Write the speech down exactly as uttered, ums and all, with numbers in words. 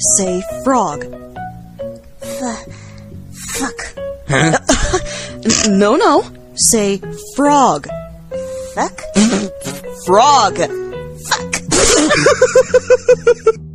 Say frog. F fuck. Huh? No, no. Say frog. Fuck? Frog. Fuck.